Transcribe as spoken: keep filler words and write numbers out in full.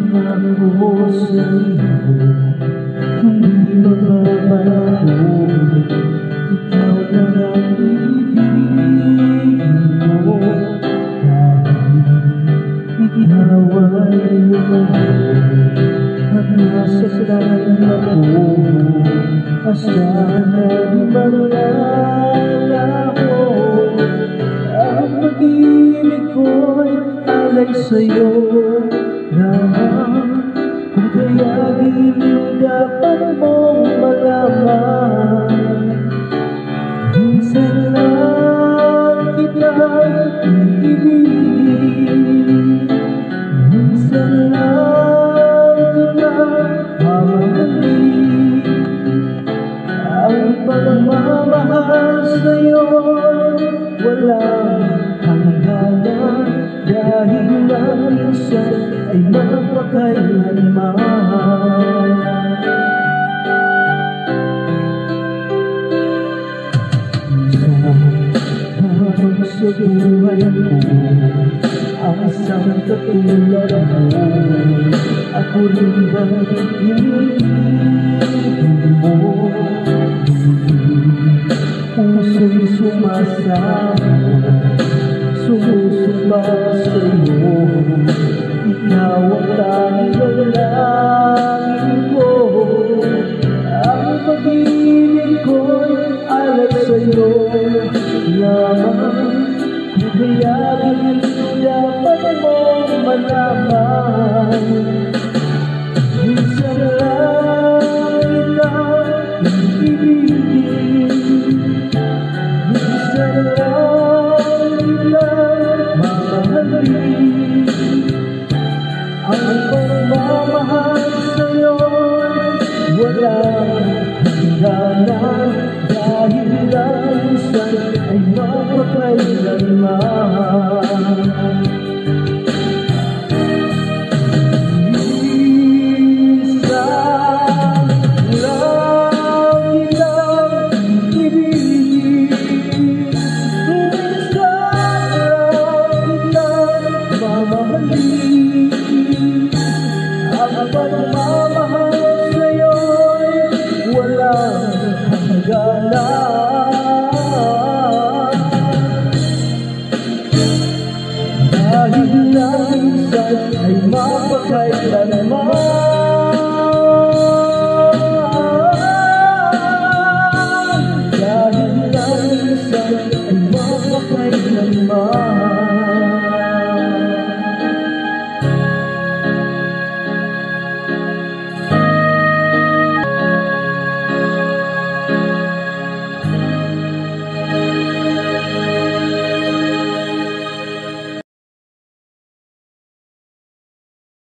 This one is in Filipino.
Pangako sa'yo, hindi magbabago. Ikaw lang ang ibigin ko, kahit ikaw ay lumahok at nasaktan ako. Asahan ay maglalaho, ang pag-ibig ko'y alay sa'yo lamang. Kung kaya giliw dapat mong malaman, minsan lang kitang iibigin, minsan lang kitang mamahalin. Ang pagmamahal sa'yo'y walang hangganan, dahil lang minsan ay mapakailanman. Habang sa buhay ko, ang isang katulad mo, ako rin bang iniibig mo? Puso'y sumasama, sumusuba sa'yo. Ikaw ang tanging lalangin ko, ang pag-ibig ko'y alay sa'yo lamang. Kung kaya dapat mong malaman, minsan lang kitang ibigin, minsan lang kitang mamahalin. Ang pagmamahal sa'yo'y walang hangganan, dahil lang minsan ay mapakailanman. Ang pagmamahal sa'yo'y walang hangganan, dahil lang minsan ay mapakailanman.